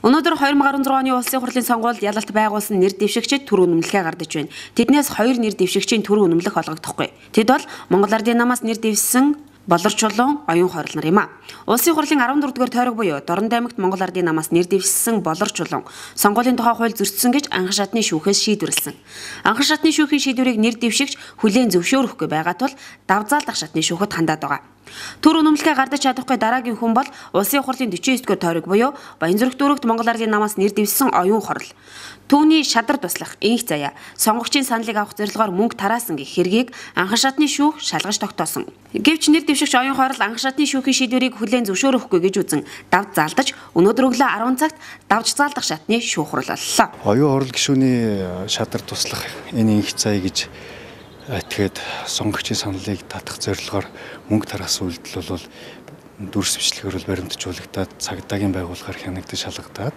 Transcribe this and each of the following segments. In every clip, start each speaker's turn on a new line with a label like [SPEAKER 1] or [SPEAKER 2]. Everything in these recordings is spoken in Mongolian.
[SPEAKER 1] Өнөөдөр 2016 оны улсын хурлын сонгуульд ялалт байгуулсан нэр дэвшигчид төр үнэмлэхээ гардаж байна. Тэднээс 2 нэр дэвшигчийн төр үнэмлэх олгогдохгүй. Тэд бол Монгол Ардын намаас нэр дэвшсэн Болор Чулуун, Оюун Хорил нар юм а. Улсын хурлын 14-р тойрог буюу Дорн аймагт Монгол Ардын намаас нэр дэвшсэн Болор Чулуун сонгуулийн тухай хууль зөрчсөн гэж анхан шатны шүүхээс шийдвэрлсэн. Анхан шатны шүүхийн шийдвэрийг нэр дэвшигч хүлээн зөвшөөрөхгүй байгаа тул давзаалдах шатны шүүхэд хандаад байгаа. Төр үнэмлэхээ гардаж чадахгүй дараагийн хүн бол улсын хурлын 49-р тойрог буюу Баянзүрх дүүрэгт Монгол Ардын намаас нэр дэвшсэн Оюун Хорил. Түүний шадар туслах инх заяа сонгогчийн саналыг авах зорилгоор мөнгө тараасан гэх хэргийг анхан шатны шүүх шалгаж тогтоосон. Гэвч нэр дэвшигч Оюун Хорил анхан шатны шүүхийн шийдвэрийг хүлээн зөвшөөрөхгүй гэж үзэн давж заалдаж өнөөдөр өглөө 10 цагт давж заалдах шатны шүүх хурал боллоо.
[SPEAKER 2] Оюун Хорил гишүүний шадар туслах энэ инх заяа гэж тэгээд сонгогчийн саналыг татах зорилгоор мөнгө тараасан үйлдэл бол дүрс бичлэгээр баримтжуулагдаад цагдаагийн байгууллагаар хянагдаж шалгадаад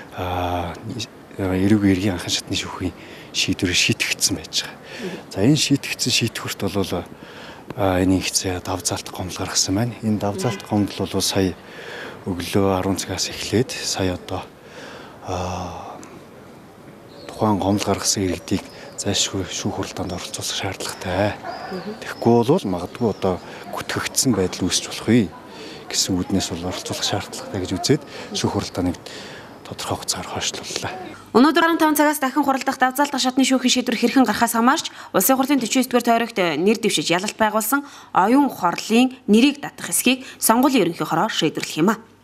[SPEAKER 2] эрүүг эргийн анхан шатны шүүхийн шийдвэрээр шийтгэгдсэн байж байгаа. За энэ шийтгэгдсэн шийтгэвэрт бол энэ инх заяа давзаалт гомдол гаргасан байна. Энэ давзаалт гомдол бол сая өглөө 10 цагаас эхлээд сая одоо тухайн гомдол гаргасан иргэдийг зайлшгүй шүүх хуралдаанд оролцуулах шаардлагатай. Тэгэхгүй бол магадгүй одоо гүтгэгдсэн байдал үүсч болох вэ гэсэн үүднээс бол оролцуулах шаардлагатай гэж үзээд шүүх хуралдааныг тодорхой хугацаар хойшлууллаа.
[SPEAKER 1] Өнөөдөр 15 цагаас дахин хуралдах давзаалдах шатны шүүхийн шийдвэр хэрхэн гарахаас хамаарч улсын хурлын 49-р тойрогт нэр дэвшиж ялалт байгуулсан Оюун Хорлын нэрийг татах эсхийг сонгуулийн ерөнхий хороор шийдвэрлэх юм а.